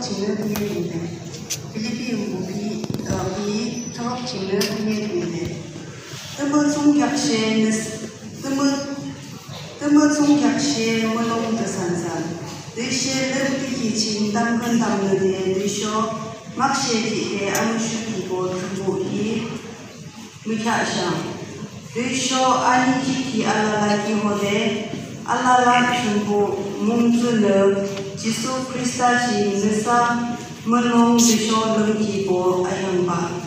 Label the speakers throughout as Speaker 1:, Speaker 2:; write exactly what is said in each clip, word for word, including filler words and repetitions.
Speaker 1: 작업진을 통해인데 필리핀 무비 비 작업진을 통해인데 뜨문 송격시에 뜨문 뜨문 송격시에 문홍드 산산 르시에 르티기 진담 건담느리에 르쇼 막시에기에 아무슈기고 두고이 미카샹 르쇼 아니키키 알라라기 호데 알라라 춘고 뭉즈르 지수 크리스타지 느사 문홍 르쇼 르기고 아현바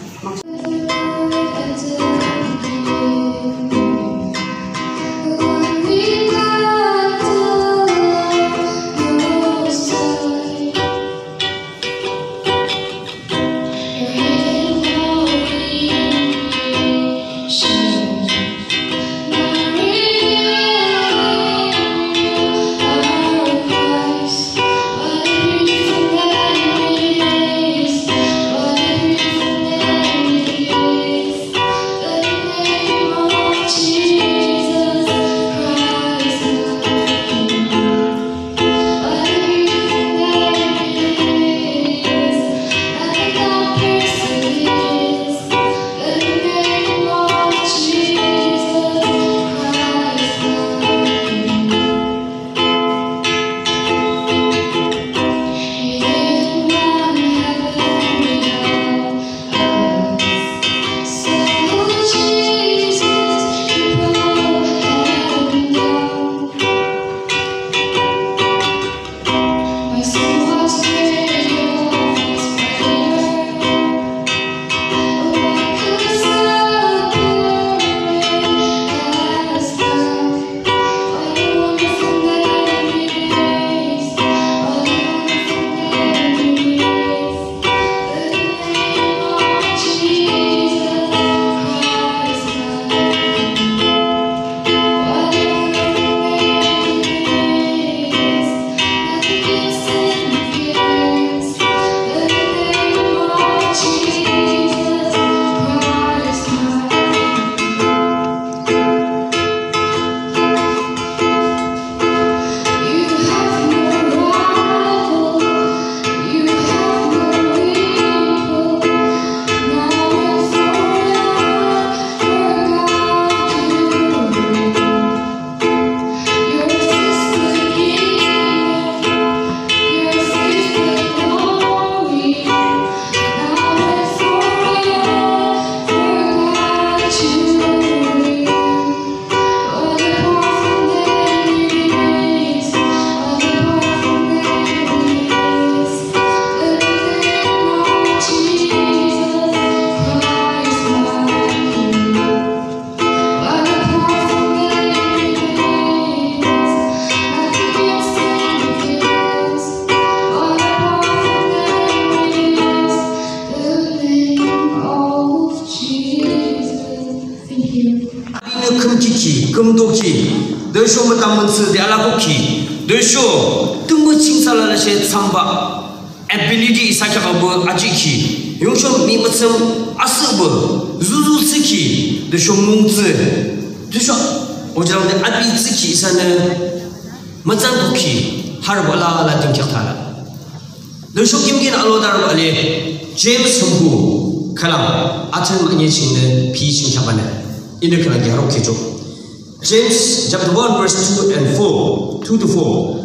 Speaker 2: 금기키, 금도키, 너쇼 못담문스 대알라고키, 너쇼 뜸무 칭살라라시 삼바, ability 이사카가버 아지키, 용쇼 미무섬 아스버, 주주스키, 너쇼 뭉즈, 너쇼 오지라운데 아비츠키 이사는 마장도키, 하르발라라 등격타라. 너쇼 김긴 알로다르 알레, 제임스 흠부, 칼람, 아틀 마니치는 비신샤바네. Ini kena diharap kejo. James chapter one verse two and four, two to four.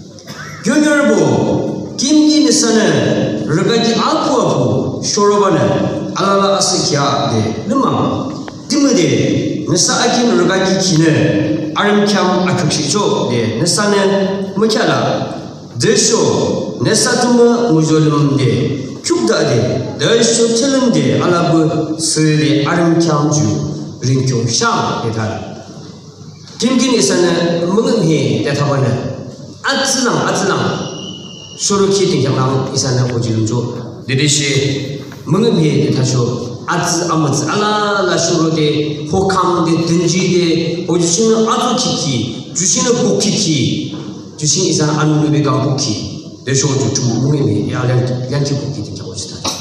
Speaker 2: Gyonyarbo kimgi nisane regagi aku aku shorobane alala asikya de lemang timede nisa akin regagi kine arim kyam akakshijo de nisane mukhala desho nisa tuma mujolum de kyukda de desho telum de alabu seri arim kyam ju 링종 샤 대달 김기니서는 멍응해 대타버는 아츠랑 아츠랑 쇼르키 등장랑 이사는 오지름조 내리시 멍응해 대타쇼 아츠 아무츠 알라라 쇼르데 호캄데 든지데 오지시는 아주키키 주시는 복키키 주신 이사 안누베가 복키 내쇼도 좀 멍응해 야량 양키 복키 등장 오지다